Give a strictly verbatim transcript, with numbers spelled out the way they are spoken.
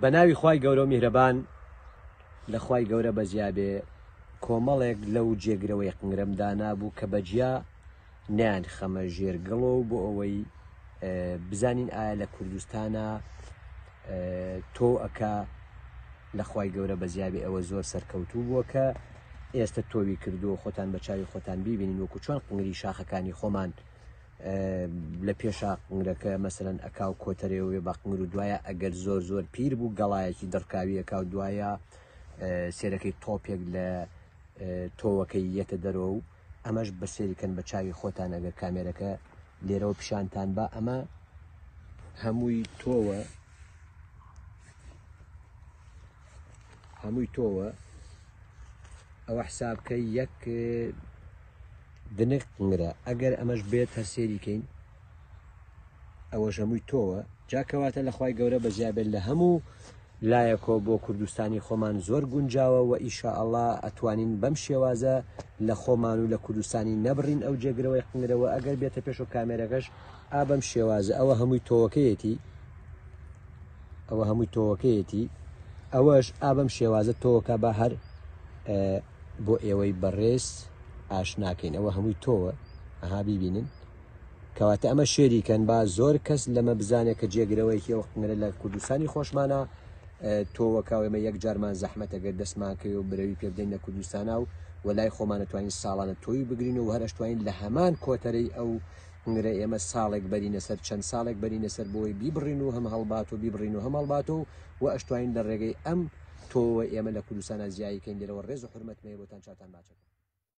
بەناوی خوای گەورە و میهرەبان لە خوای گەورە بەزیابێ کۆمەڵێک لەو جێگرەوەی قنگرەمدا نابوو کە بەجیا نیان خەمە ژێرگەڵەوە بۆ ئەوەی بزانین ئایا لە کوردستانە تۆ ئەکا لە خوای گەورە بەزیابێ ئەوە زۆر سەرکەوتوو بووە کە ئێستا تۆوی کردو خۆتان بە چاوی خۆتان بیبینین وەکو چۆن قنگری شاخەکانی خۆمان لە پێشا قنگرەکە مەسەرەن ئەکاو کۆتەرێوێ بە قنگر و دوایە ئەگەر زۆر زۆر پیر بوو گەڵایەکی دڕکاوی ئەکاو دوایە سێرەکەی تۆپێک لە تۆوەکەی یەتە دەرەوە و ئەمەش بە سێریکەن بە چاوی خۆتان ئەگەر کامێرەکە لێرەوە پیشانتان بە ئەمە هەمووی تۆوە هەمووی تۆوە ئەوە حسابکە یەک دنق قنگرە ئەگەر ئەمەش بێت هەر سێریکەین ئەوەش هەمووی تۆوە جاکەواتە لە خوای گەورە بەزیابێت لە هەموو لایەکۆ بۆ کوردستانی خۆمان زۆر گونجاوە و ئیشاءالله ئەتوانین بەم شێوازە لە خۆمان و لە کوردستانی نەبڕین ئەو جێگرەوەی قنگرەوە ئەگەر بێتە پێش و کامێرەکەش ئا بەم شێوازە ئەوە هەمووی تۆوەکەیەتی ئەوە هەمووی تۆوەکەیەتی ئەوەش ئا بەم شێوازە تۆوەکە بە هەر بۆ ئێوەی بەڕێز ئاشناکەین ئەوە هەمووی تۆوە ئەها بیبینن کەواتە ئەمە شێریکەن با زۆر کەس لەمە بزانێت کە جێگرەوەیکی ئەوە قنگرە لە کوردستانی خۆشمانە تۆوەکەوێمە یەک جارمان زەحمەتەگەر دەستماکەی و برەوی پێ بدەین لە کوردستانە و وەلای خۆمانە توانین ساڵانە تۆی بگرین و هەرش توانین لە هەمان کۆتەرەی ئەو قنگرە ئێمە ساڵێک بەرینە سەر چەند ساڵێک بەرینە سەر بۆی بیبڕین و هەم هەڵبات و بیبڕین و هەم هەڵبات و و ئەشتوانین لە ڕێگەی ئەم تۆوە ئێمە لە کوردستانە زیاییکەین لێرەوە ڕێز و حرمەتمەیە بۆتان چاتان باچەکە